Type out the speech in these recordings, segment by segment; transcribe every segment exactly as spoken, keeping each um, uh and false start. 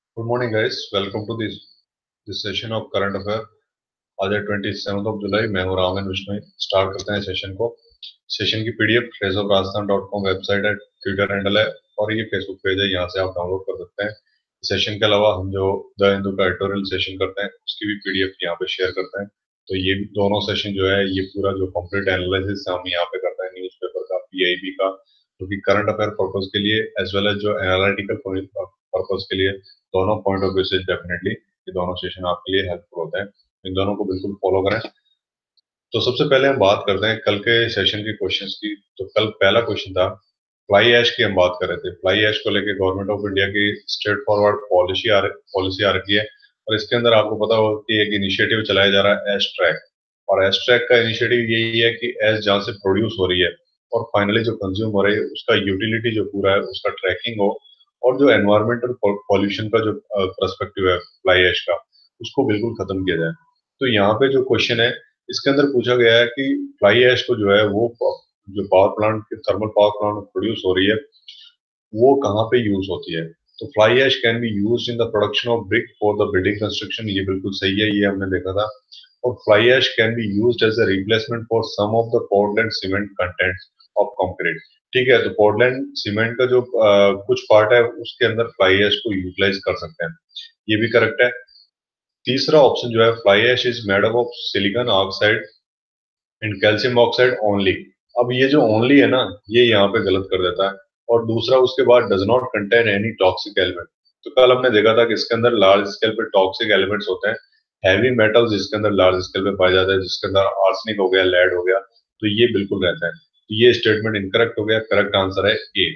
Good morning guys, welcome to this this session of current affair. आज है twenty seven of July. मैं हूं Raman Vishnu. Start करते हैं सेशन को। सेशन की PDF face of Rajasthan dot com website है, ट्विटर हैंडल है और ये फेसबुक पेज है। यहाँ से आप डाउनलोड कर सकते हैं। सेशन के अलावा हम जो द हिंदू का एडिटोरियल सेशन करते हैं उसकी भी पीडीएफ यहाँ पे शेयर करते हैं। तो ये भी दोनों सेशन जो है, ये पूरा जो कंप्लीट एनालिसिस हम यहाँ पे करते हैं न्यूज़पेपर का, पीआईबी का, जो कि करंट अफेयर पर्पज के लिए एज वेल एज जो एनालिटिकल पर्पज के लिए, दोनों पॉइंट ऑफ व्यू से डेफिनेटली ये दोनों सेशन आपके लिए हेल्पफुल होते हैं। इन दोनों को बिल्कुल फॉलो करें। तो सबसे पहले हम बात करते हैं कल के सेशन के क्वेश्चंस की। तो कल पहला क्वेश्चन था फ्लाई ऐश की। हम बात कर रहे थे फ्लाई ऐश को लेकर गवर्नमेंट ऑफ इंडिया की स्ट्रेट फॉरवर्ड पॉलिसी आ पॉलिसी आ रखी है। और इसके अंदर आपको पता होगा कि एक इनिशिएटिव चलाया जा रहा है एश ट्रैक। और एश ट्रैक का इनिशिएटिव यही है कि एश जहाँ से प्रोड्यूस हो रही है और फाइनली जो कंज्यूम हो रही है उसका यूटिलिटी जो पूरा है उसका ट्रैकिंग हो, और जो एनवायरमेंटल पॉल्यूशन का जो पर्सपेक्टिव है फ्लाई ऐश का, उसको बिल्कुल खत्म किया जाए। तो यहाँ पे जो क्वेश्चन है इसके अंदर पूछा गया है कि फ्लाई ऐश को जो है वो जो power plant thermal power plant produce हो रही है वो कहाँ पे यूज होती है। तो fly ash can be use in the production of brick for the building construction. ये बिल्कुल सही है, ये हमने देखा था। और fly ash can be use as a replacement for some of the Portland cement content of concrete. ठीक है, तो पोर्टलैंड सीमेंट का जो uh, कुछ पार्ट है उसके अंदर फ्लाई ऐश को यूटिलाइज कर सकते हैं। ये भी करेक्ट है। तीसरा ऑप्शन जो है fly ash is made up of silicon oxide and calcium oxide only. अब ये जो ओनली है ना, ये यहाँ पे गलत कर देता है। और दूसरा उसके बाद does not contain any toxic element. तो कल हमने देखा था कि इसके अंदर लार्ज स्केल पे टॉक्सिक एलिमेंट्स होते हैं, हैवी मेटल्स जिसके अंदर लार्ज स्केल पे पाया जाता है, जिसके अंदर आर्सेनिक हो गया, लेड हो गया। तो ये बिल्कुल रहता है। तो ये स्टेटमेंट इनकरेक्ट हो गया। करेक्ट आंसर है A.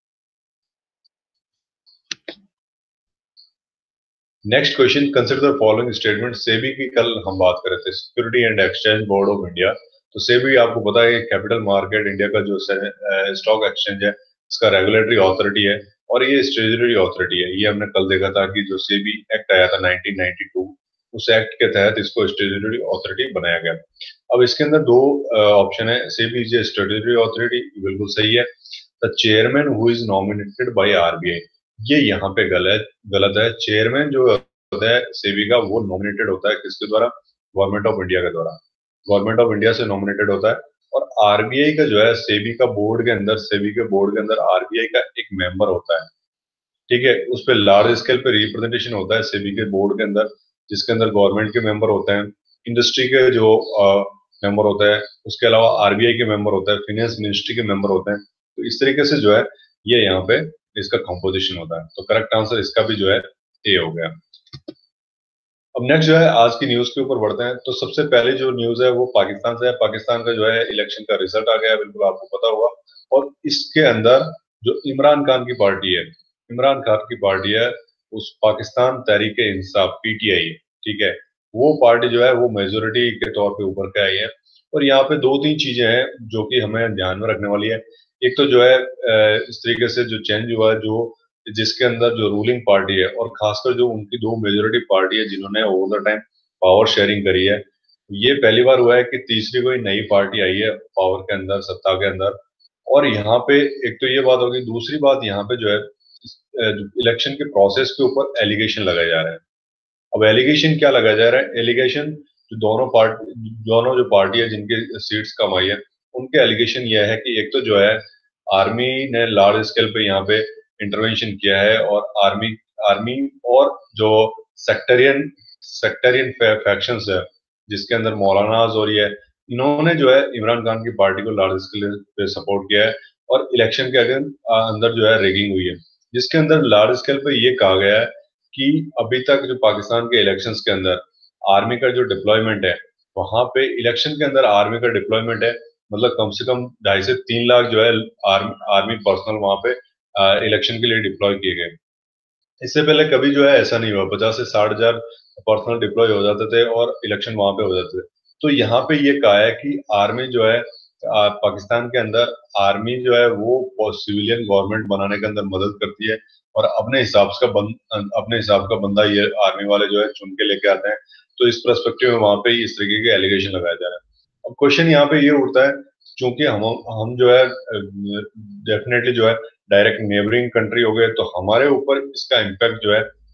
Next question, consider the following statement. SEBI की कल हम बात कर रहे थे, security and exchange board of India. तो सेबी आपको पता है कैपिटल मार्केट इंडिया का जो स्टॉक एक्सचेंज है इसका रेगुलेटरी अथॉरिटी है और ये स्टेचुटरी अथॉरिटी है। ये हमने कल देखा था कि जो सेबी एक्ट आया था नाइनटीन नाइंटी टू, उस एक्ट के तहत इसको स्टेचुटरी अथॉरिटी बनाया गया। अब इसके अंदर दो ऑप्शन है। SEBI is a statutory authority, बिल्कुल सही है। The chairman who is nominated by RBI, ये यहाँ पे गलत गलत है। चेयरमैन जो होता है सेबी का वो नॉमिनेटेड होता है किसके द्वारा? गवर्नमेंट ऑफ इंडिया के द्वारा। गवर्नमेंट ऑफ इंडिया से नॉमिनेटेड होता है। और आरबीआई का जो है सेबी का बोर्ड के अंदर सेबी के बोर्ड के अंदर आरबीआई का एक मेंबर होता है। ठीक है, उस पर लार्ज स्केल पे रिप्रेजेंटेशन होता है सेबी के बोर्ड के अंदर, जिसके अंदर गवर्नमेंट के मेंबर होते हैं, इंडस्ट्री के जो मेंबर होते हैं, उसके अलावा आरबीआई के मेंबर होते हैं, फाइनेंस मिनिस्ट्री के मेंबर होते हैं। तो इस तरीके से जो है ये यहाँ पे इसका कंपोजिशन होता है। तो करेक्ट आंसर इसका भी जो है ए हो गया। अब नेक्स्ट जो है आज की न्यूज के ऊपर बढ़ते हैं। तो सबसे पहले जो न्यूज है वो पाकिस्तान से है। पाकिस्तान का जो है इलेक्शन का रिजल्ट आ गया है, बिल्कुल आपको पता होगा। और इसके अंदर जो इमरान खान की पार्टी है, इमरान खान की पार्टी है उस पाकिस्तान तहरीक इंसाफ पीटीआई, ठीक है, वो पार्टी जो है वो मेजोरिटी के तौर पे उभर के आई है। और यहाँ पे दो तीन चीजें हैं जो कि हमें ध्यान में रखने वाली है। एक तो जो है इस तरीके से जो चेंज हुआ है, जो जिसके अंदर जो रूलिंग पार्टी है और खासकर जो उनकी दो मेजोरिटी पार्टी है जिन्होंने over the time power sharing करी है, ये पहली बार हुआ है कि तीसरी कोई नई पार्टी आई है पावर के अंदर, सत्ता के अंदर। और यहाँ पे एक तो ये बात होगी, दूसरी बात यहाँ पे जो है इलेक्शन के प्रोसेस के ऊपर एलिगेशन लगाए जा रहे हैं। अब एलिगेशन क्या लगाया जा रहा है? एलिगेशन जो दोनों पार्टी दोनों जो पार्टी है जिनके सीट्स कम आई है उनके एलिगेशन यह है कि एक तो जो है आर्मी ने लार्ज स्केल पे यहाँ पे इंटरवेंशन किया है, और आर्मी आर्मी और जो सेक्टरियन सेक्टरियन फैक्शंस है जिसके अंदर मौलानाज और ये, इन्होंने जो है इमरान खान की पार्टी को लार्ज स्केल पे सपोर्ट किया है। और इलेक्शन के अगर अंदर जो है रेगिंग हुई है, जिसके अंदर लार्ज स्केल पे ये कहा गया है कि अभी तक जो पाकिस्तान के इलेक्शंस के अंदर आर्मी का जो डिप्लॉयमेंट है, वहां पे इलेक्शन के अंदर आर्मी का डिप्लॉयमेंट है, मतलब कम से कम ढाई से तीन लाख जो है आर्मी आर्मी पर्सनल वहां पे इलेक्शन के लिए डिप्लॉय किए गए। इससे पहले कभी जो है ऐसा नहीं हुआ। पचास से साठ हजार पर्सनल डिप्लॉय हो जाते थे और इलेक्शन वहां पे हो जाते थे। तो यहाँ पे ये कहा है कि आर्मी जो है आ, पाकिस्तान के अंदर आर्मी जो है वो सिविलियन गवर्नमेंट बनाने के अंदर मदद करती है, और अपने हिसाब का बंद अपने हिसाब का बंदा ये आर्मी वाले जो है चुन के लेके आते हैं। तो इस परस्पेक्टिव में वहां पे इस तरीके के एलिगेशन लगाया जा रहा है। अब क्वेश्चन यहाँ पे ये उठता है, चूंकि हम हम जो है डेफिनेटली जो है डायरेक्ट नेबरिंग कंट्री हो गए, तो हमारे ऊपर इसका इम्पैक्ट जो है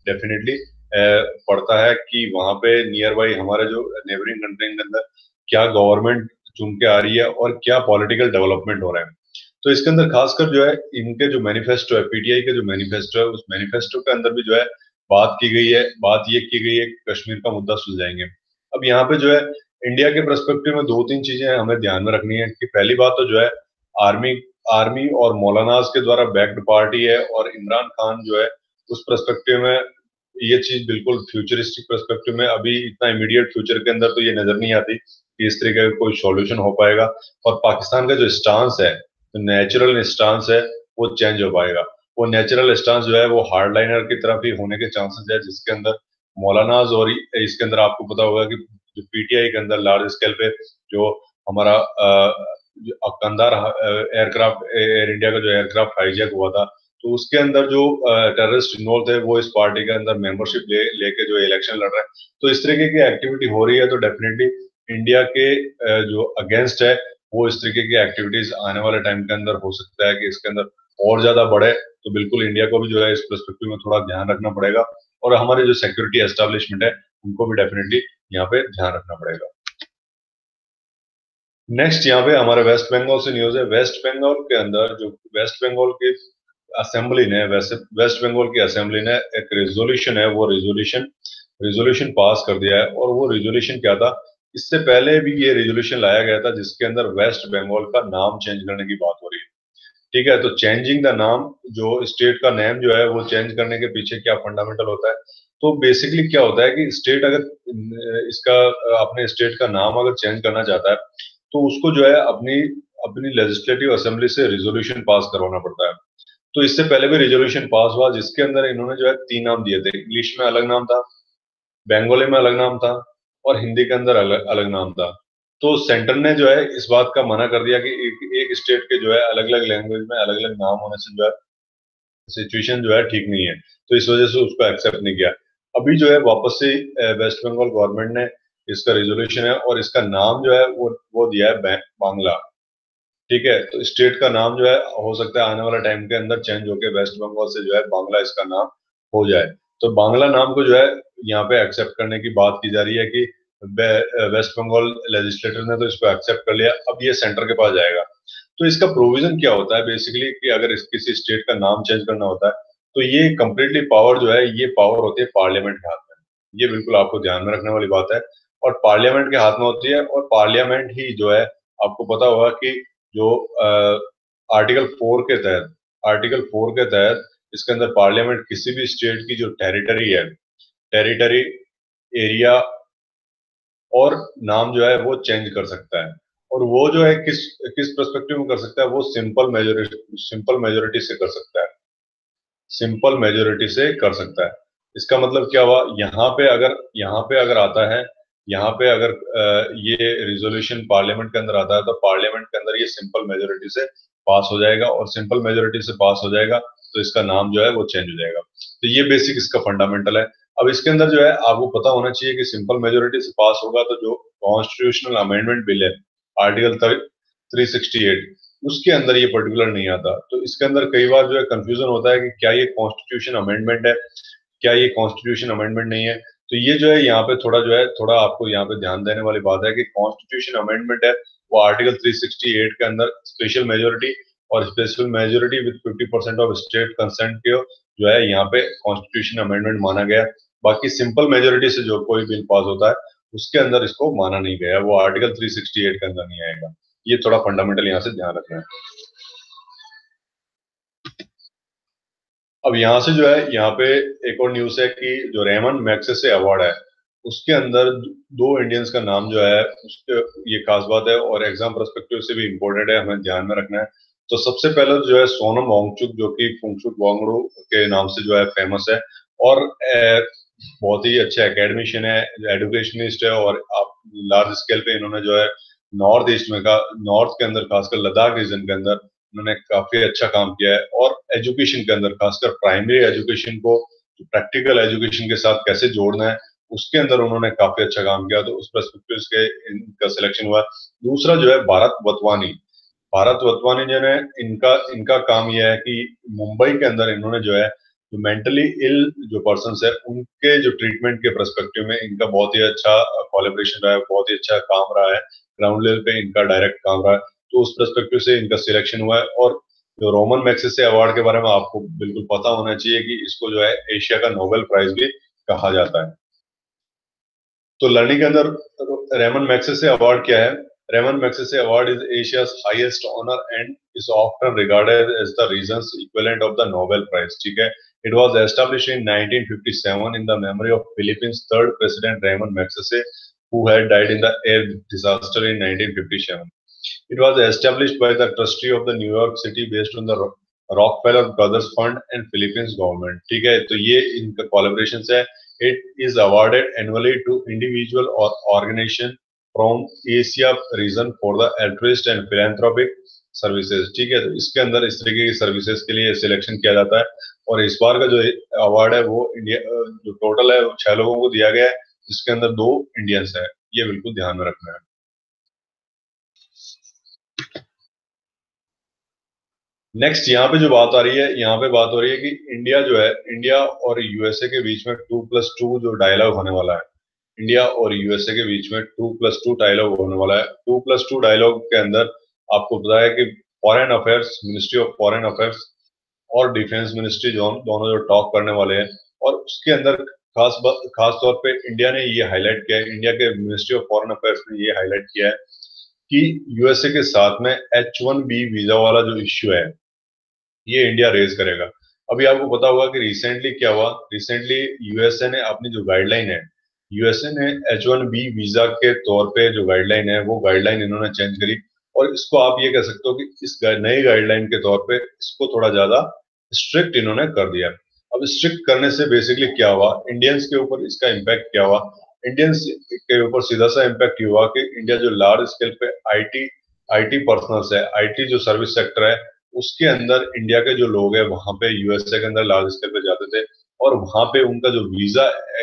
डेफिनेटली पड़ता है कि वहां पे नियर बाई हमारे जो नेबरिंग कंट्री के अंदर क्या गवर्नमेंट चुन के आ रही है और क्या पॉलिटिकल डेवलपमेंट हो रहा है। तो इसके अंदर खासकर जो है इनके जो मैनिफेस्टो है, पीटीआई के जो मैनिफेस्टो है, उस मैनिफेस्टो के अंदर भी जो है बात की गई है, बात ये की गई है कि कश्मीर का मुद्दा सुलझाएंगे। अब यहाँ पे जो है इंडिया के पर्सपेक्टिव में दो तीन चीजें हमें ध्यान में रखनी है कि पहली बात तो जो है आर्मी आर्मी और मौलानाज के द्वारा बैक्ड पार्टी है, और इमरान खान जो है उस पर्सपेक्टिव में ये चीज बिल्कुल फ्यूचरिस्टिक पर्सपेक्टिव में अभी इतना इमीडिएट फ्यूचर के अंदर तो ये नजर नहीं आती कि इस तरीके का कोई सॉल्यूशन हो पाएगा। और पाकिस्तान का जो स्टांस है, जो नेचुरल स्टांस है, वो चेंज हो पाएगा। वो नेचुरल स्टांस जो है वो हार्डलाइनर की तरफ ही होने के चांसेस है, जिसके अंदर मौलानाज और इसके अंदर आपको पता होगा कि जो पीटीआई के अंदर लार्ज स्केल पे जो हमारा कंधार एयरक्राफ्ट एयर इंडिया का जो एयरक्राफ्ट हाईजैक हुआ था, तो उसके अंदर जो टेररिस्ट इन्वॉल्व थे वो इस पार्टी के अंदर मेंबरशिप ले लेके जो इलेक्शन लड़ रहे हैं। तो इस तरीके की एक्टिविटी हो रही है, तो डेफिनेटली इंडिया के uh, जो अगेंस्ट है वो इस तरीके की एक्टिविटीज आने वाले टाइम के अंदर हो सकता है कि इसके अंदर और ज्यादा बढ़े। तो बिल्कुल इंडिया को भी जो है इस पर्सपेक्टिव में थोड़ा ध्यान रखना पड़ेगा, और हमारे जो सिक्योरिटी एस्टेब्लिशमेंट है उनको भी डेफिनेटली यहाँ पे ध्यान रखना पड़ेगा। नेक्स्ट यहाँ पे हमारे वेस्ट बंगाल से न्यूज है। वेस्ट बंगाल के अंदर जो वेस्ट बंगाल की असेंबली ने वैसे वेस्ट बंगाल की असेंबली ने एक रेजोल्यूशन है, वो रेजोल्यूशन रेजोल्यूशन पास कर दिया है। और वो रेजोल्यूशन क्या था, इससे पहले भी ये रेजोल्यूशन लाया गया था जिसके अंदर वेस्ट बंगाल का नाम चेंज करने की बात हो रही है। ठीक है, तो चेंजिंग द नाम, जो स्टेट का नेम जो है वो चेंज करने के पीछे क्या फंडामेंटल होता है। तो बेसिकली क्या होता है कि स्टेट अगर इसका अपने स्टेट का नाम अगर चेंज करना चाहता है तो उसको जो है अपनी अपनी लेजिस्लेटिव असेंबली से रिजोल्यूशन पास करवाना पड़ता है। तो इससे पहले भी रिजोल्यूशन पास हुआ जिसके अंदर इन्होंने जो है तीन नाम दिए थे। इंग्लिश में अलग नाम था, बंगाली में अलग नाम था, और हिंदी के अंदर अलग अलग नाम था। तो सेंटर ने जो है इस बात का मना कर दिया कि एक, एक स्टेट के जो है अलग अलग लैंग्वेज में अलग अलग नाम होने से जो है सिचुएशन जो है ठीक नहीं है। तो इस वजह से उसको एक्सेप्ट नहीं किया। अभी जो है वापस से वेस्ट बंगाल गवर्नमेंट ने इसका रेजोल्यूशन है और इसका नाम जो है वो वो दिया है बांग्ला। ठीक है, तो स्टेट का नाम जो है हो सकता है आने वाला टाइम के अंदर चेंज होकर वेस्ट बंगाल से जो है बांग्ला इसका नाम हो जाए। तो बांग्ला नाम को जो है यहाँ पे एक्सेप्ट करने की बात की जा रही है कि वेस्ट बंगाल लेजिस्लेटर ने तो इसको एक्सेप्ट कर लिया, अब ये सेंटर के पास जाएगा। तो इसका प्रोविजन क्या होता है बेसिकली कि अगर इस किसी स्टेट का नाम चेंज करना होता है तो ये कंप्लीटली पावर जो है ये पावर होती है पार्लियामेंट के हाथ में। ये बिल्कुल आपको ध्यान में रखने वाली बात है, और पार्लियामेंट के हाथ में होती है। और पार्लियामेंट ही जो है आपको पता होगा कि जो आर्टिकल फोर के तहत आर्टिकल फोर के तहत इसके अंदर पार्लियामेंट किसी भी स्टेट की जो टेरिटरी है, टेरिटरी एरिया और नाम जो है वो चेंज कर सकता है। और वो जो है किस किस पर्सपेक्टिव में कर सकता है, वो सिंपल मेजोरिटी सिंपल मेजोरिटी से कर सकता है सिंपल मेजोरिटी से कर सकता है। इसका मतलब क्या हुआ, यहाँ पे अगर यहाँ पे अगर आता है यहाँ पे अगर ये रिजोल्यूशन पार्लियामेंट के अंदर आता है तो पार्लियामेंट के अंदर ये सिंपल मेजोरिटी से पास हो जाएगा, और सिंपल मेजोरिटी से पास हो जाएगा तो इसका नाम जो है वो चेंज हो जाएगा। तो ये बेसिक इसका फंडामेंटल है। अब इसके अंदर जो है आपको पता होना चाहिए कि सिंपल मेजोरिटी से पास होगा तो जो कॉन्स्टिट्यूशनल अमेंडमेंट बिल है आर्टिकल थ्री सिक्सटी एट उसके अंदर ये पर्टिकुलर नहीं आता। तो इसके अंदर कई बार जो है कंफ्यूजन होता है कि क्या ये कॉन्स्टिट्यूशन अमेंडमेंट है, क्या ये कॉन्स्टिट्यूशन अमेंडमेंट नहीं है। तो ये जो है यहाँ पे थोड़ा जो है थोड़ा आपको यहाँ पे ध्यान देने वाली बात है कि कॉन्स्टिट्यूशन अमेंडमेंट है वो आर्टिकल थ्री सिक्सटी एट के अंदर स्पेशल मेजोरिटी और special majority with fifty percent of state consent के जो है यहाँ पे कॉन्स्टिट्यूशन अमेंडमेंट माना गया। बाकी सिंपल मेजोरिटी से जो कोई बिल पास होता है उसके अंदर इसको माना नहीं गया, वो आर्टिकल थ्री सिक्सटी एट के अंदर नहीं आएगा। ये थोड़ा फंडामेंटल यहाँ से ध्यान रखना है। अब यहाँ से जो है यहाँ पे एक और न्यूज है कि जो रेमन मैग्सेसे अवार्ड है उसके अंदर दो इंडियंस का नाम जो है उसके ये खास बात है, और एग्जाम पर्सपेक्टिव से भी इम्पोर्टेंट है, हमें ध्यान में रखना है। तो सबसे पहले जो है सोनम वांगचुक जो कि फुंगचुक वांगडू के नाम से जो है फेमस है, और ए, बहुत ही अच्छे एकेडमिशियन है, एजुकेशनिस्ट है, और आप लार्ज स्केल पे इन्होंने जो है नॉर्थ ईस्ट में का नॉर्थ के अंदर खासकर लद्दाख रीजन के अंदर उन्होंने काफी अच्छा काम किया है। और एजुकेशन के अंदर खासकर प्राइमरी एजुकेशन को प्रैक्टिकल एजुकेशन के साथ कैसे जोड़ना है उसके अंदर उन्होंने काफी अच्छा काम किया, तो उस पर्सपेक्टिव से इनका सिलेक्शन हुआ। दूसरा जो है भारत वतवानी भारत वतवानी जो है इनका इनका काम यह है कि मुंबई के अंदर इन्होंने जो है जो मेंटली इल जो पर्सन है उनके जो ट्रीटमेंट के परस्पेक्टिव में इनका बहुत ही अच्छा कोलैबोरेशन रहा है, बहुत ही अच्छा काम रहा है, ग्राउंड लेवल पे इनका डायरेक्ट काम रहा है, तो उस परस्पेक्टिव से इनका सिलेक्शन हुआ है। और जो रोमन मैग्सेसे अवार्ड के बारे में आपको बिल्कुल पता होना चाहिए कि इसको जो है एशिया का नोबेल प्राइज भी कहा जाता है। तो लर्निंग के अंदर रेमन मैग्सेसे अवार्ड क्या है? Ramon Magsaysay award is Asia's highest honor and is often regarded as the region's equivalent of the Nobel Prize. ठीक है, it was established in nineteen fifty-seven in the memory of Philippines' third president Ramon Magsaysay, who had died in the air disaster in nineteen fifty-seven. It was established by the trustee of the New York City based on the Rockefeller Brothers Fund and Philippines government. ठीक है, तो ये इनका collaboration है। It is awarded annually to individual or organization from Asia region for the altruist and philanthropic services. ठीक है, तो इसके अंदर इस तरीके की सर्विसेज के लिए सिलेक्शन किया जाता है। और इस बार का जो अवार्ड है वो इंडिया जो टोटल है वो छह लोगों को दिया गया है, जिसके अंदर दो इंडियंस है। ये बिल्कुल ध्यान में रखना है। नेक्स्ट यहाँ पे जो बात आ रही है, यहाँ पे बात हो रही है कि इंडिया जो है, इंडिया और यूएसए के बीच में टू प्लस टू जो डायलॉग होने वाला है, इंडिया और यूएसए के बीच में टू प्लस टू डायलॉग होने वाला है। टू प्लस टू डायलॉग के अंदर आपको पता है कि foreign affairs, ministry of foreign affairs और डिफेंस मिनिस्ट्री जो दोनों जो टॉक करने वाले हैं, और उसके अंदर खास खास तौर पे इंडिया ने ये हाईलाइट किया है, इंडिया के मिनिस्ट्री ऑफ फॉरेन अफेयर्स ने ये हाईलाइट किया है कि यूएसए के साथ में एच वन बी वीजा वाला जो इश्यू है ये इंडिया रेज करेगा। अभी आपको पता होगा कि रिसेंटली क्या हुआ, रिसेंटली यूएसए ने अपनी जो गाइडलाइन है, यूएसए ने एच वन बी वीजा के तौर पे जो गाइडलाइन है वो गाइडलाइन इन्होंने चेंज करी, और इसको आप ये कह सकते हो कि इस नई गाइडलाइन के तौर पे इसको थोड़ा ज्यादा स्ट्रिक्ट इन्होंने कर दिया। अब स्ट्रिक्ट करने से बेसिकली क्या हुआ, इंडियंस के ऊपर इसका इम्पैक्ट क्या हुआ? इंडियंस के ऊपर सीधा सा इम्पैक्ट हुआ कि इंडिया जो लार्ज स्केल पे आईटी आईटी पर्सनल्स है, आईटी जो सर्विस सेक्टर है, उसके अंदर इंडिया के जो लोग हैं वहां पे यूएसए के अंदर लार्ज स्केल पे जाते थे, और वहां पे उनका जो वीजा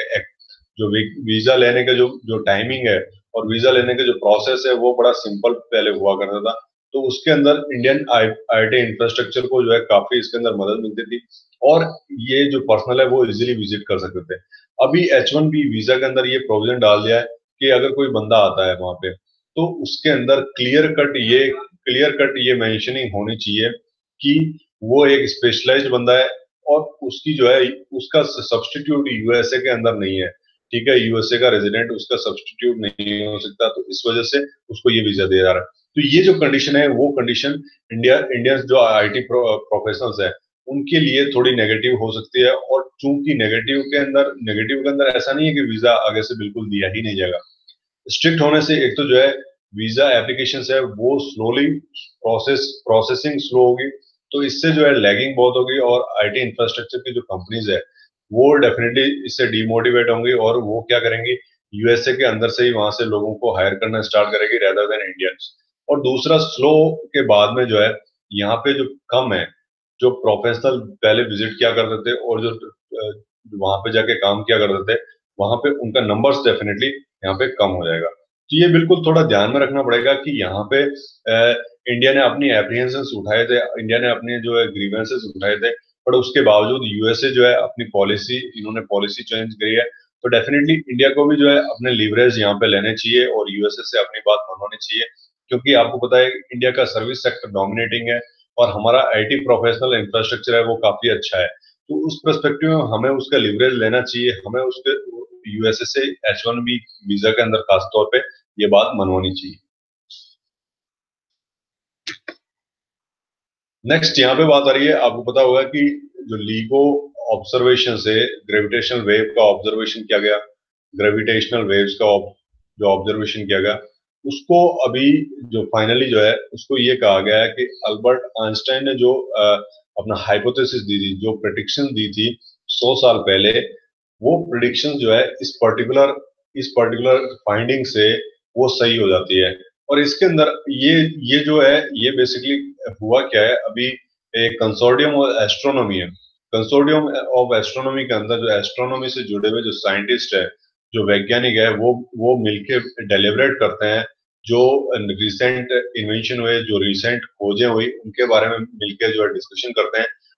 जो वीजा लेने का जो जो टाइमिंग है और वीजा लेने का जो प्रोसेस है वो बड़ा सिंपल पहले हुआ करता था। तो उसके अंदर इंडियन आईटी इंफ्रास्ट्रक्चर को जो है काफी इसके अंदर मदद मिलती थी, और ये जो पर्सनल है वो इजीली विजिट कर सकते थे। अभी एच वन बी वीजा के अंदर ये प्रोविजन डाल दिया है कि अगर कोई बंदा आता है वहां पे, तो उसके अंदर क्लियर कट ये क्लियर कट ये मेंशनिंग होनी चाहिए कि वो एक स्पेशलाइज्ड बंदा है, और उसकी जो है उसका सब्स्टिट्यूट यूएसए के अंदर नहीं है। ठीक है, यूएसए का रेजिडेंट उसका सब्स्टिट्यूट नहीं हो सकता, तो इस वजह से उसको ये वीजा दिया जा रहा है। तो ये जो कंडीशन है वो कंडीशन इंडिया इंडियंस जो आईटी प्रोफेशनल्स है उनके लिए थोड़ी नेगेटिव हो सकती है, और चूंकि नेगेटिव के अंदर नेगेटिव के अंदर ऐसा नहीं है कि वीजा आगे से बिल्कुल दिया ही नहीं जाएगा। स्ट्रिक्ट होने से एक तो जो है वीजा एप्लीकेशन है वो स्लोली प्रोसेस प्रोसेसिंग स्लो होगी, तो इससे जो है लैगिंग बहुत होगी, और आईटी इंफ्रास्ट्रक्चर की जो कंपनीज है वो डेफिनेटली इससे डीमोटिवेट होंगी, और वो क्या करेंगी, यूएसए के अंदर से ही वहां से लोगों को हायर करना स्टार्ट करेगी रेदर देन इंडियंस। और दूसरा, स्लो के बाद में जो है यहाँ पे जो कम है, जो प्रोफेशनल पहले विजिट किया करते थे और जो वहां पे जाके काम किया करते थे, वहां पे उनका नंबर्स डेफिनेटली यहाँ पे कम हो जाएगा। तो ये बिल्कुल थोड़ा ध्यान में रखना पड़ेगा कि यहाँ पे आ, इंडिया ने अपनी एप्रीहेंशंस उठाए थे, इंडिया ने अपने जो है ग्रीवेंसेस उठाए थे, पर उसके बावजूद यूएसए जो है अपनी पॉलिसी इन्होंने पॉलिसी चेंज करी है। तो डेफिनेटली इंडिया को भी जो है अपने लीवरेज यहाँ पे लेने चाहिए और यूएसए से अपनी बात मनवानी चाहिए, क्योंकि आपको पता है इंडिया का सर्विस सेक्टर डोमिनेटिंग है और हमारा आईटी प्रोफेशनल इंफ्रास्ट्रक्चर है वो काफी अच्छा है। तो उस पर्सपेक्टिव में हमें उसका लीवरेज लेना चाहिए, हमें उसके यूएसए से एच वन बी वीजा के अंदर खास तौर पे ये बात मनवानी चाहिए। नेक्स्ट यहाँ पे बात आ रही है, आपको पता होगा कि जो लीगो ऑब्जर्वेशन से ग्रेविटेशनल वेव का ऑब्जर्वेशन किया गया, ग्रेविटेशनल वेव्स का जो ऑब्जर्वेशन किया गया, उसको अभी जो फाइनली जो है उसको ये कहा गया है कि अल्बर्ट आइंस्टाइन ने जो आ, अपना हाइपोथेसिस दी थी, जो प्रेडिक्शन दी थी सौ साल पहले, वो प्रेडिक्शन जो है इस पर्टिकुलर इस पर्टिकुलर फाइंडिंग से वो सही हो जाती है। और इसके अंदर ये ये जो है ये बेसिकली हुआ क्या है, अभी एक कंसोर्टियम ऑफ एस्ट्रोनॉमी है, कंसोर्टियम ऑफ एस्ट्रोनॉमी के अंदर जो एस्ट्रोनॉमी से जुड़े हुए जो साइंटिस्ट है, जो वैज्ञानिक है, वो वो मिलके डेलिब्रेट करते हैं, जो रिसेंट इन्वेंशन हुए, जो रिसेंट खोजें हुई, उनके बारे में मिलकर जो है डिस्कशन करते हैं,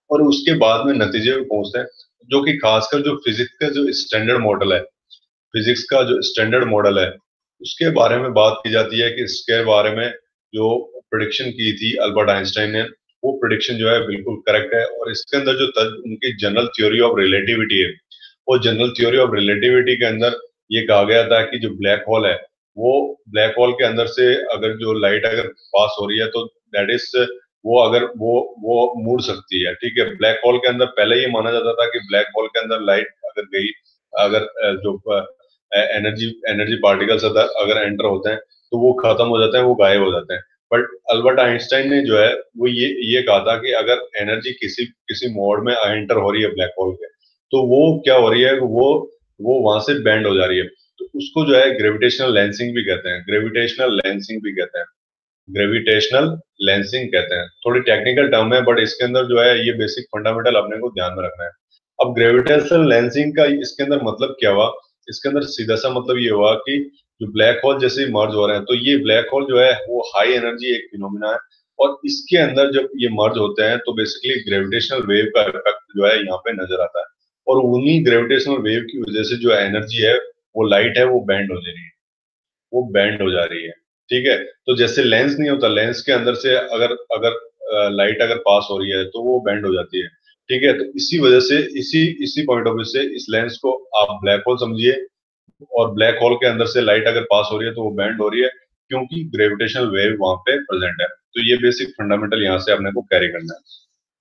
और उसके बाद में नतीजे पे पहुंचते हैं, जो कि खासकर जो फिजिक्स का जो स्टैंडर्ड मॉडल है, फिजिक्स का जो स्टैंडर्ड मॉडल है उसके बारे में बात की जाती है कि इसके बारे में जो प्रिडिक्शन की थी अल्बर्ट आइंस्टाइन ने, वो प्रिडिक्शन जो है बिल्कुल करेक्ट है। और इसके अंदर जो उनकी जनरल थ्योरी ऑफ रिलेटिविटी है, वो जनरल थ्योरी ऑफ रिलेटिविटी के अंदर ये कहा गया था कि जो ब्लैक होल है, वो ब्लैक होल के अंदर से अगर जो लाइट अगर पास हो रही है तो दैट इज वो अगर वो वो मुड़ सकती है। ठीक है, ब्लैक होल के अंदर पहले ये माना जाता था कि ब्लैक होल के अंदर लाइट अगर गई, अगर जो एनर्जी एनर्जी पार्टिकल्स अगर एंटर होते हैं तो वो खत्म हो जाते हैं, वो गायब हो जाते हैं। बट अल्बर्ट आइंस्टाइन ने जो है वो ये ये कहा था कि अगर एनर्जी किसी किसी मोड में एंटर हो रही है ब्लैक होल के, तो वो क्या हो रही है, वो वो वहां से बैंड हो जा रही है। तो उसको जो है ग्रेविटेशनल लेंसिंग भी कहते हैं, ग्रेविटेशनल लेंसिंग भी कहते हैं, ग्रेविटेशनल लेंसिंग कहते हैं। थोड़ी टेक्निकल टर्म है बट इसके अंदर जो है ये बेसिक फंडामेंटल अपने को ध्यान में रखना है। अब ग्रेविटेशनल लेंसिंग का इसके अंदर मतलब क्या हुआ, इसके अंदर सीधा सा मतलब ये हुआ कि जो ब्लैक होल जैसे मर्ज हो रहे हैं, तो ये ब्लैक होल जो है वो हाई एनर्जी एक फिनोमिना है, और इसके अंदर जब ये मर्ज होते हैं तो बेसिकली ग्रेविटेशनल वेव का इफेक्ट जो है यहाँ पे नजर आता है, और उन्हीं ग्रेविटेशनल वेव की वजह से जो एनर्जी है वो लाइट है वो बैंड हो जा रही है, वो बैंड हो जा रही है। ठीक है, तो जैसे लेंस नहीं होता, लेंस के अंदर से अगर अगर लाइट अगर पास हो रही है तो वो बैंड हो जाती है। ठीक है, तो इसी वजह से इसी इसी पॉइंट ऑफ व्यू से इस लेंस को आप ब्लैक होल समझिए, और ब्लैक होल के अंदर से लाइट अगर पास हो रही है तो वो बैंड हो रही है, क्योंकि ग्रेविटेशनल वेव वहां पे प्रेजेंट है। तो ये बेसिक फंडामेंटल यहाँ से अपने को कैरी करना है।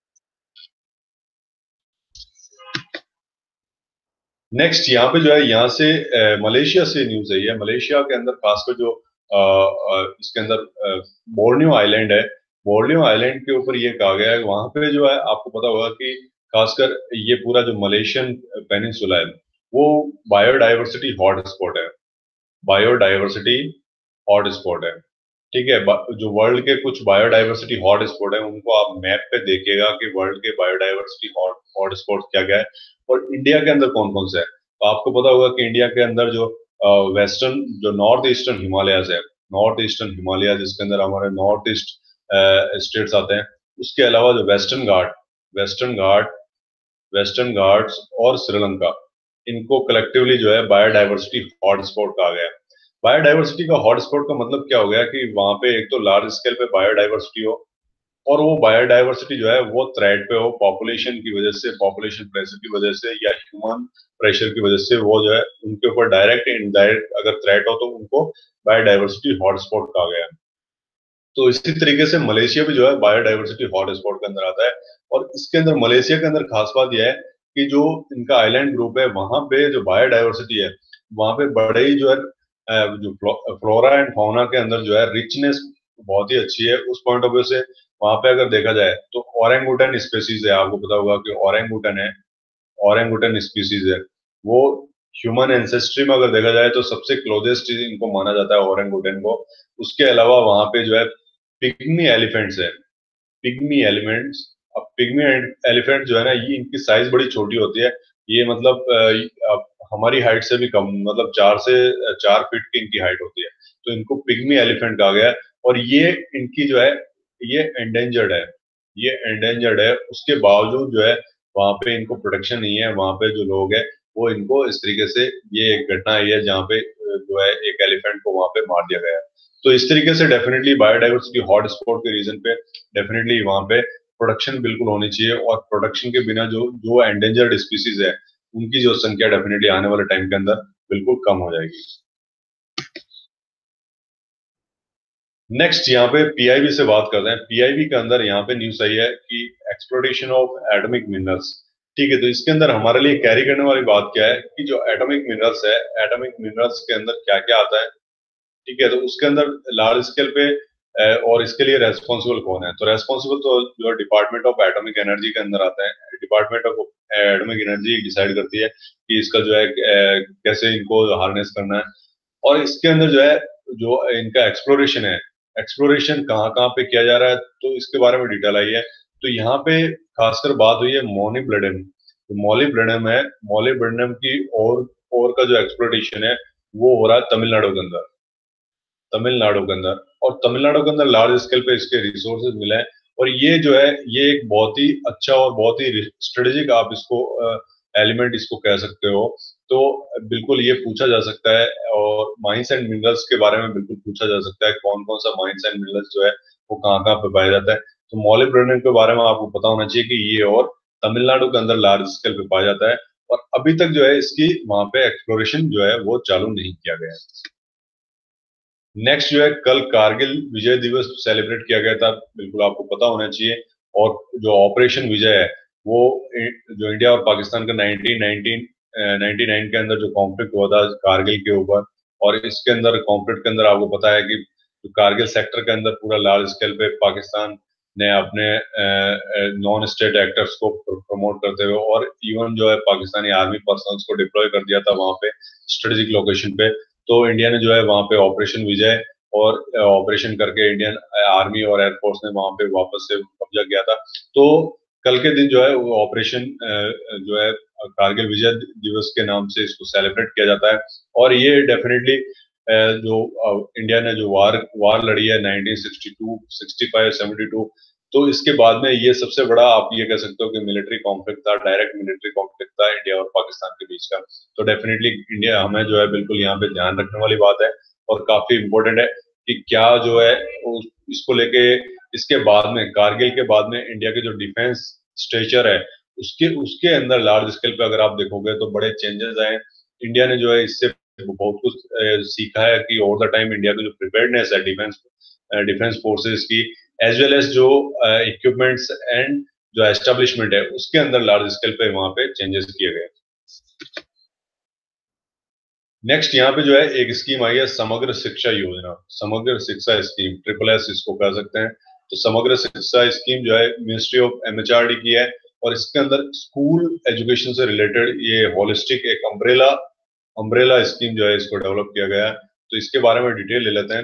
नेक्स्ट यहाँ पे जो है, यहाँ से मलेशिया से न्यूज है। ये मलेशिया के अंदर खासकर जो आ, आ, इसके अंदर बोर्नियो आइलैंड है, बोर्नियो आइलैंड के ऊपर ये कहा गया है, वहां पे जो है आपको पता होगा कि खासकर ये पूरा जो मलेशियन पेनिनसुला है वो बायोडाइवर्सिटी हॉटस्पॉट है, बायोडाइवर्सिटी हॉटस्पॉट है। ठीक है, जो वर्ल्ड के कुछ बायोडाइवर्सिटी हॉट स्पॉट है उनको आप मैप पे देखिएगा कि वर्ल्ड के बायोडाइवर्सिटी हॉट हॉट स्पॉट क्या क्या है, और इंडिया के अंदर कौन कौन से है। तो आपको पता होगा कि इंडिया के अंदर जो वेस्टर्न जो नॉर्थ ईस्टर्न हिमालयाज है, नॉर्थ ईस्टर्न हिमालय जिसके अंदर हमारे नॉर्थ ईस्ट स्टेट्स आते हैं, उसके अलावा जो western Ghat, western Ghat western Ghats और श्रीलंका, इनको कलेक्टिवली जो है बायोडाइवर्सिटी हॉटस्पॉट कहा गया है। बायोडाइवर्सिटी का हॉटस्पॉट का मतलब क्या हो गया कि वहां पे एक तो लार्ज स्केल पे बायोडाइवर्सिटी हो, और वो बायोडाइवर्सिटी जो है वो थ्रेट पे हो पॉपुलेशन की वजह से, पॉपुलेशन प्रेशर की वजह से या ह्यूमन प्रेशर की वजह से, वो जो है उनके ऊपर डायरेक्ट इनडायरेक्ट अगर थ्रेट हो तो उनको बायोडाइवर्सिटी हॉटस्पॉट कहा गया है। तो इसी तरीके से मलेशिया भी जो है बायोडाइवर्सिटी हॉटस्पॉट के अंदर आता है। और इसके अंदर मलेशिया के अंदर खास बात यह है कि जो इनका आइलैंड ग्रुप है वहां पे जो बायोडाइवर्सिटी है, वहां पे बड़े ही जो है जो फ्लोरा एंड फौना के अंदर जो है रिचनेस बहुत ही अच्छी है। उस पॉइंट ऑफ व्यू से वहां पे अगर देखा जाए तो ओरेंगुटन स्पेसीज है, आपको पता होगा कि ओरेंगुटन है, ओरेंगुटन स्पीसीज है, वो ह्यूमन एंसेस्ट्री में अगर देखा जाए तो सबसे क्लोजेस्ट इनको माना जाता है ओरेंगुटन को। उसके अलावा वहां पे जो है पिग्मी एलिफेंट्स है, पिग्मी एलिमेंट्स। अब पिग्मी एलिफेंट जो है ना, ये इनकी साइज बड़ी छोटी होती है, ये मतलब अ, हमारी हाइट से भी कम, मतलब चार से चार फीट की इनकी हाइट होती है, तो इनको पिग्मी एलिफेंट कहा गया है। और ये इनकी जो है ये एंडेंजर्ड है, ये एंडेंजर्ड है, उसके बावजूद जो है वहां पे इनको प्रोटेक्शन नहीं है। वहां पे जो लोग हैं वो इनको इस तरीके से, ये एक घटना आई है जहाँ पे जो है एक एलिफेंट को वहां पे मार दिया गया है। तो इस तरीके से डेफिनेटली बायोडाइवर्सिटी हॉट स्पॉट के रीजन पे डेफिनेटली वहां पे प्रोडक्शन बिल्कुल होनी चाहिए, और प्रोडक्शन के बिना जो जो एंडेंजर्ड स्पीसीज है उनकी जो संख्या डेफिनेटली आने वाले टाइम के अंदर बिल्कुल कम हो जाएगी। नेक्स्ट यहाँ पे पीआईबी से बात करते हैं। पीआईबी के अंदर यहाँ पे न्यूज आई है कि एक्सप्लोरेशन ऑफ एटॉमिक मिनरल्स। ठीक है, तो इसके अंदर हमारे लिए कैरी करने वाली बात क्या है कि जो एटॉमिक मिनरल्स है, एटॉमिक मिनरल्स के अंदर क्या क्या आता है। ठीक है, तो उसके अंदर लार्ज स्केल पे और इसके लिए रेस्पॉन्सिबल कौन है, तो रेस्पॉन्सिबल तो जो डिपार्टमेंट ऑफ एटॉमिक एनर्जी के अंदर आता है। Department of atomic energy decide करती है कि इसका जो है कैसे इनको हार्नेस करना है, और इसके अंदर जो है जो इनका एक्सप्लोरेशन है, एक्सप्लोरेशन कहाँ कहाँ पे किया जा रहा है, तो इसके बारे में डिटेल आई है। तो यहाँ पे खासकर बात हुई है मोलिब्डेनम, तो मोलिब्डेनम है, मोलिब्डेनम की और और का जो एक्सप्लोरेशन है वो हो रहा है तमिलनाडु के अंदर, तमिलनाडु के अंदर। और तमिलनाडु के अंदर लार्ज स्केल पे इसके रिसोर्सेज मिले हैं, और ये जो है ये एक बहुत ही अच्छा और बहुत ही स्ट्रेटेजिक आप इसको एलिमेंट इसको कह सकते हो। तो बिल्कुल ये पूछा जा सकता है, और माइंस एंड मिनरल्स के बारे में बिल्कुल पूछा जा सकता है, कौन कौन सा माइंस एंड मिनरल्स जो है वो कहाँ कहाँ पे पाया जाता है। तो मॉलिब्डेनम के बारे में आपको पता होना चाहिए कि ये और तमिलनाडु के अंदर लार्ज स्केल पे पाया जाता है, और अभी तक जो है इसकी वहां पे एक्सप्लोरेशन जो है वो चालू नहीं किया गया है। नेक्स्ट जो है, कल कारगिल विजय दिवस सेलिब्रेट किया गया था, बिल्कुल आपको पता होना चाहिए। और जो ऑपरेशन विजय है वो जो इंडिया और पाकिस्तान का नाइनटीन नाइनटी नाइन के अंदर जो कॉन्फ्लिक्ट हुआ था कारगिल के ऊपर, और इसके अंदर कॉन्फ्लिक्ट के अंदर आपको पता है कि जो कारगिल सेक्टर के अंदर पूरा लार्ज स्केल पे पाकिस्तान ने अपने नॉन स्टेट एक्टर्स को प्रमोट करते हुए, और इवन जो है पाकिस्तानी आर्मी पर्सनल्स को डिप्लॉय कर दिया था वहां पे स्ट्रेटेजिक लोकेशन पे। तो इंडिया ने जो है वहां पे ऑपरेशन विजय और ऑपरेशन करके इंडियन आर्मी और एयरफोर्स ने वहां पे वापस से कब्जा किया था। तो कल के दिन जो है वो ऑपरेशन जो है कारगिल विजय दिवस के नाम से इसको सेलिब्रेट किया जाता है। और ये डेफिनेटली जो इंडिया ने जो वार वार लड़ी है nineteen sixty two, sixty five, seventy two, तो इसके बाद में ये सबसे बड़ा आप ये कह सकते हो कि मिलिट्री कॉन्फ्लिक्ट था, डायरेक्ट मिलिट्री कॉन्फ्लिक्ट था इंडिया और पाकिस्तान के बीच का। तो डेफिनेटली इंडिया हमें जो है बिल्कुल यहाँ पे ध्यान रखने वाली बात है, और काफी इम्पोर्टेंट है कि क्या जो है इसको लेके इसके बाद में कारगिल के बाद में इंडिया के जो डिफेंस स्ट्रेचर है उसके उसके अंदर लार्ज स्केल पे अगर आप देखोगे तो बड़े चेंजेस आए। इंडिया ने जो है इससे बहुत कुछ सीखा है कि ओवर द टाइम इंडिया की जो प्रिपेयर्डनेस है डिफेंस डिफेंस फोर्सेस की, एज वेल एज जो इक्विपमेंट्स एंड जो एस्टेब्लिशमेंट है उसके अंदर लार्ज स्केल पे वहां पे चेंजेस किए गए। नेक्स्ट यहाँ पे जो है एक स्कीम आई है समग्र शिक्षा योजना, समग्र शिक्षा स्कीम, ट्रिपल एस इसको कह सकते हैं। तो समग्र शिक्षा स्कीम जो है मिनिस्ट्री ऑफ एमएचआरडी की है, और इसके अंदर स्कूल एजुकेशन से रिलेटेड ये होलिस्टिक एक अम्ब्रेला अम्ब्रेला स्कीम जो है इसको डेवलप किया गया है। तो इसके बारे में डिटेल ले लेते हैं।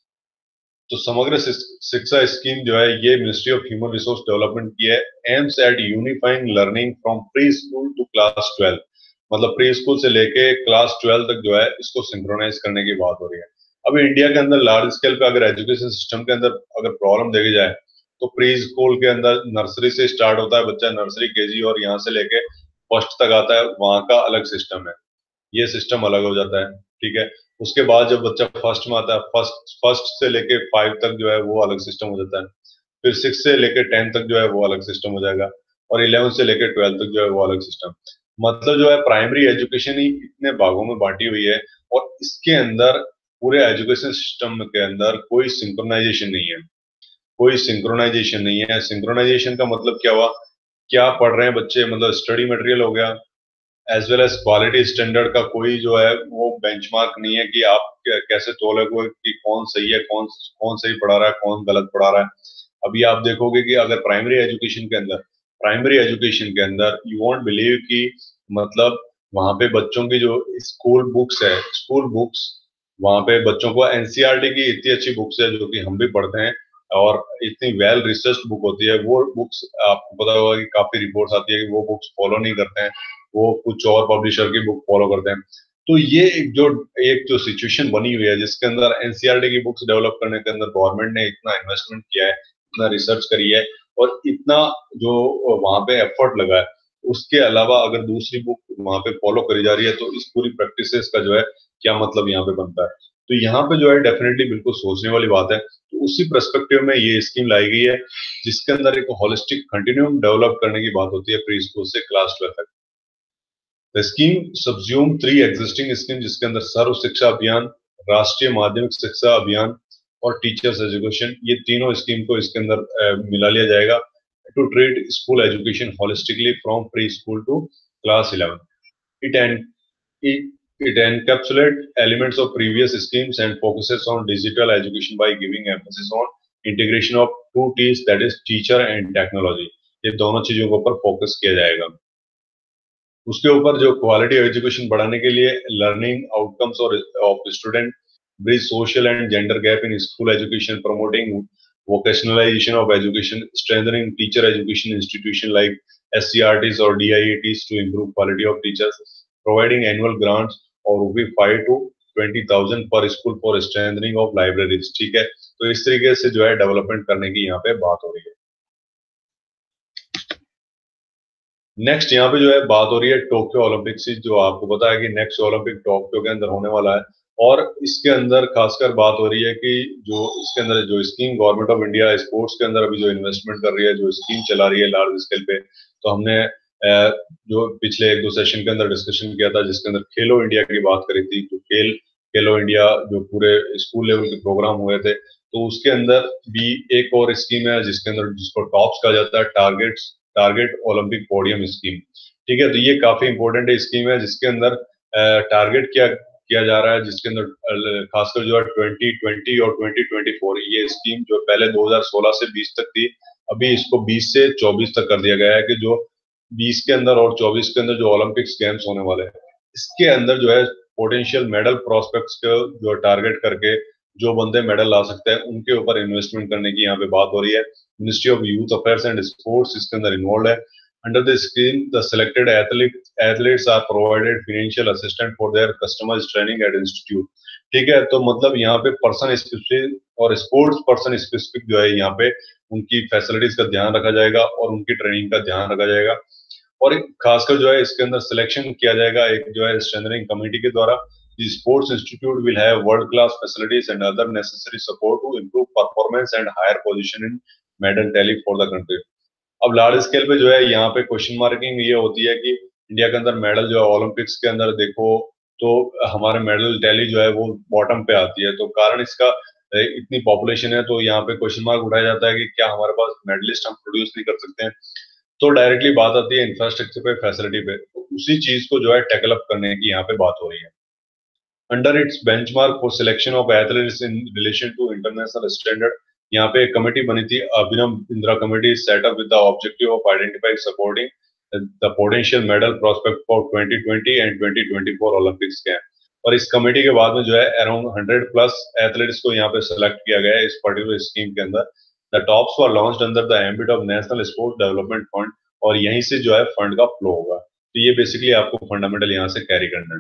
तो समग्र शिक्षा स्कीम जो है ये ministry of human resource development की है, aims at unifying learning from pre school to class twelve. मतलब प्री स्कूल से लेके क्लास ट्वेल्व तक जो है इसको सिंक्रोनाइज करने की बात हो रही है। अभी इंडिया के अंदर लार्ज स्केल पे अगर एजुकेशन सिस्टम के अंदर अगर प्रॉब्लम देखी जाए तो प्री स्कूल के अंदर नर्सरी से स्टार्ट होता है बच्चा, नर्सरी केजी, और यहाँ से लेके फर्स्ट तक आता है, वहां का अलग सिस्टम है, ये सिस्टम अलग हो जाता है। ठीक है, उसके बाद जब बच्चा फर्स्ट में आता है, फर्स्ट फर्स्ट से लेके फाइव तक जो है वो अलग सिस्टम हो जाता है, फिर सिक्स से लेके टेन तक जो है वो अलग सिस्टम हो जाएगा, और इलेवन से लेके ट्वेल्व तक जो है वो अलग सिस्टम। मतलब जो है प्राइमरी एजुकेशन ही इतने भागों में बांटी हुई है, और इसके अंदर पूरे एजुकेशन सिस्टम के अंदर कोई सिंक्रोनाइजेशन नहीं है, कोई सिंक्रोनाइजेशन नहीं है। सिंक्रोनाइजेशन का मतलब क्या हुआ, क्या पढ़ रहे हैं बच्चे, मतलब स्टडी मटेरियल हो गया, as well as quality standard का कोई जो है वो बेंचमार्क नहीं है कि आप कैसे तोलोगे कि कौन सही है, कौन कौन सही पढ़ा रहा है, कौन गलत पढ़ा रहा है। अभी आप देखोगे कि अगर प्राइमरी एजुकेशन के अंदर प्राइमरी एजुकेशन के अंदर यू वॉन्ट बिलीव कि मतलब वहां पे बच्चों की जो स्कूल बुक्स है, स्कूल बुक्स वहां पे बच्चों को एनसीईआरटी की इतनी अच्छी बुक्स है जो कि हम भी पढ़ते हैं, और इतनी वेल रिसर्च बुक होती है, वो बुक्स आपको पता होगा कि काफी रिपोर्ट्स आती है कि वो बुक्स फॉलो नहीं करते हैं, वो कुछ और पब्लिशर की बुक फॉलो करते हैं। तो ये एक जो एक जो सिचुएशन बनी हुई है जिसके अंदर एनसीईआरटी की बुक्स डेवलप करने के अंदर गवर्नमेंट ने इतना इन्वेस्टमेंट किया है, इतना रिसर्च करी है, और इतना जो वहां पे एफर्ट लगा है, उसके अलावा अगर दूसरी बुक वहां पे फॉलो करी जा रही है तो इस पूरी प्रैक्टिसेस का जो है क्या मतलब यहाँ पे बनता है। तो यहाँ पे जो है डेफिनेटली बिल्कुल सोचने वाली बात है। तो उसी पर्सपेक्टिव में ये स्कीम लाई गई है जिसके अंदर एक होलिस्टिक कंटिन्यूम डेवलप करने की बात होती है प्री स्कूल से क्लास ट्वेल्व तक। The scheme subsume three existing scheme जिसके अंदर सर्व शिक्षा अभियान, राष्ट्रीय माध्यमिक शिक्षा अभियान और टीचर्स एजुकेशन, ये तीनों स्कीम को इसके अंदर uh, मिला लिया जाएगा to treat school education holistically from pre school to class eleven. It and it, it encapsulates elements of previous schemes and focuses on digital education by giving emphasis on integration of two T's, that is teacher and technology। ये दोनों चीजों के ऊपर focus किया जाएगा। उसके ऊपर जो क्वालिटी एजुकेशन बढ़ाने के लिए लर्निंग आउटकम्स और of student, bridge social and gender gap in school education, promoting vocationalization of education, strengthening teacher education institution like S C R Ts or D I E Ts to improve quality of teachers, providing annual grants और रुपये five to twenty thousand per school for strengthening of libraries. ठीक है, तो इस तरीके से जो है डेवलपमेंट करने की यहाँ पे बात हो रही है। नेक्स्ट यहाँ पे जो है बात हो रही है टोक्यो ओलंपिक्स की, जो आपको पता है कि नेक्स्ट ओलंपिक टोक्यो के अंदर होने वाला है। और इसके अंदर खासकर बात हो रही है कि जो इसके अंदर जो scheme government of India sports के अंदर अभी जो इन्वेस्टमेंट कर रही है, जो स्कीम चला रही है लार्ज स्केल पे, तो हमने अ, जो पिछले एक दो सेशन के अंदर डिस्कशन किया था जिसके अंदर खेलो इंडिया की बात करी थी, जो खेल खेलो इंडिया जो पूरे स्कूल लेवल के प्रोग्राम हुए थे, तो उसके अंदर भी एक और स्कीम है जिसके अंदर जिसको टॉप्स कहा जाता है, targets target Olympic podium scheme. ठीक है, तो ये काफी इंपॉर्टेंट स्कीम है जिसके अंदर टारगेट किया किया जा रहा है, जिसके अंदर अ, खासकर जो है ट्वेंटी ट्वेंटी और ट्वेंटी ट्वेंटी फोर, ये स्कीम जो पहले दो हज़ार सोलह से बीस तक थी, अभी इसको बीस से चौबीस तक कर दिया गया है कि जो बीस के अंदर और चौबीस के अंदर जो ओलंपिक्स गेम्स होने वाले हैं, इसके अंदर जो है पोटेंशियल मेडल प्रोस्पेक्ट्स को जो टारगेट करके जो बंदे मेडल ला सकते हैं उनके ऊपर इन्वेस्टमेंट करने की यहाँ पे बात हो रही है। Ministry of youth affairs and sports इसके अंदर इन्वॉल्व है। Under the scheme the selected athlete athletes are provided financial assistant for their customised training at institute. ठीक है, तो मतलब यहाँ पे पर्सन स्पेसिफिक और स्पोर्ट्स पर्सन स्पेसिफिक जो है यहाँ पे उनकी फैसिलिटीज का ध्यान रखा जाएगा और उनकी ट्रेनिंग का ध्यान रखा जाएगा। और एक खासकर जो है इसके अंदर सिलेक्शन किया जाएगा एक जो है स्ट्रेंथनिंग कमेटी के द्वारा। The sports institute will have world-class facilities and other necessary support to improve performance and higher position in medal tally for the country. अब लार्ज स्केल पे जो है यहाँ पे क्वेश्चन मार्किंग ये होती है कि इंडिया के अंदर मेडल जो है ओलंपिक्स के अंदर देखो तो हमारे मेडल टैली जो है वो बॉटम पे आती है, तो कारण इसका अ, इतनी पॉपुलेशन है, तो यहाँ पे क्वेश्चन मार्क उठाया जाता है कि क्या हमारे पास मेडलिस्ट हम प्रोड्यूस नहीं कर सकते हैं। तो डायरेक्टली बात आती है इंफ्रास्ट्रक्चर पे, फैसिलिटी पे, तो उसी चीज को जो है टैकल अप करने की यहाँ पे बात हो रही है। Under its benchmark for selection of athletes in relation to international standard, यहाँ पे एक कमेटी बनी थी, Abhinav Indira committee, set up with the objective of identifying supporting the potential medal prospect for twenty twenty and twenty twenty four Olympics के। और इस committee के बाद में जो है अराउंड हंड्रेड प्लस एथलीट्स को यहाँ पे सेलेक्ट किया गया है इस पर्टिकुलर स्कीम के अंदर। The TOPS were launched under the ambit of national sports development fund, और यहीं से जो है फंड का फ्लो होगा। तो ये बेसिकली आपको फंडामेंटल यहाँ से कैरी करना है।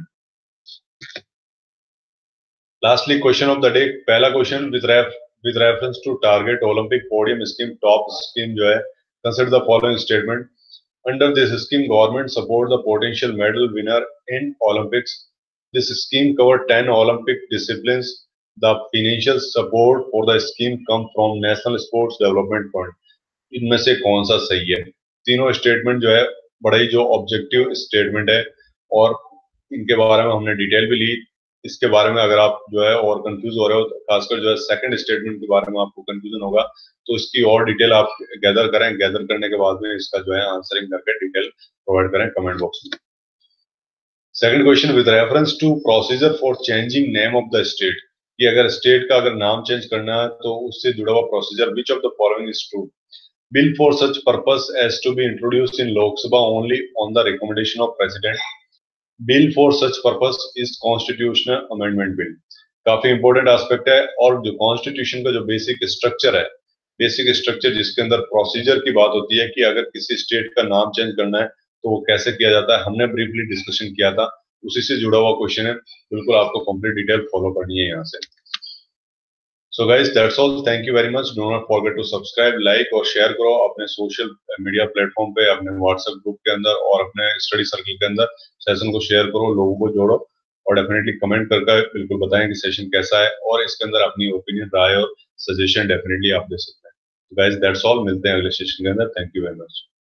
Lastly question of the day, पहला question with ref with reference to target Olympic podium scheme top scheme जो है, consider the following statement. Under this scheme government support the potential medal winner in Olympics. This scheme cover ten Olympic disciplines. The financial support for the scheme come from national sports development fund. इनमें से कौन सा सही है? तीनों statement जो है बड़ा ही जो ऑब्जेक्टिव स्टेटमेंट है और इनके बारे में हमने डिटेल भी ली। इसके बारे में अगर आप जो है और कंफ्यूज हो रहे हो, तो खासकर जो है सेकंड स्टेटमेंट के बारे में आपको कंफ्यूजन होगा, तो इसकी और डिटेल आप गैदर करें, गैदर करने के बाद में इसका जो है आंसरिंग करके डिटेल प्रोवाइड करें कमेंट बॉक्स में। Second question, with reference to procedure for changing name of the state, कि अगर स्टेट का अगर नाम चेंज करना है तो उससे जुड़ा हुआ procedure, which of the following is true? Bill for such purpose has to be introduced in Lok Sabha only on the recommendation of president. Bill for such purpose is constitutional amendment bill. काफी important aspect है, और जो constitution का जो basic structure है, basic structure जिसके अंदर procedure की बात होती है कि अगर किसी स्टेट का नाम चेंज करना है तो वो कैसे किया जाता है, हमने ब्रीफली डिस्कशन किया था, उसी से जुड़ा हुआ क्वेश्चन है। बिल्कुल आपको कंप्लीट डिटेल फॉलो करनी है यहाँ से। So guys that's all, thank you very much. Do not forget to subscribe, like और शेयर करो अपने सोशल मीडिया प्लेटफॉर्म पे, अपने व्हाट्सएप ग्रुप के अंदर और अपने स्टडी सर्कल के अंदर सेशन को शेयर करो, लोगों को जोड़ो, और डेफिनेटली कमेंट करके बिल्कुल बताएं कि सेशन कैसा है, और इसके अंदर अपनी ओपिनियन, राय और सजेशन डेफिनेटली आप दे सकते हैं। गाइस दैट्स ऑल, मिलते हैं अगले सेशन के अंदर। Thank you very much.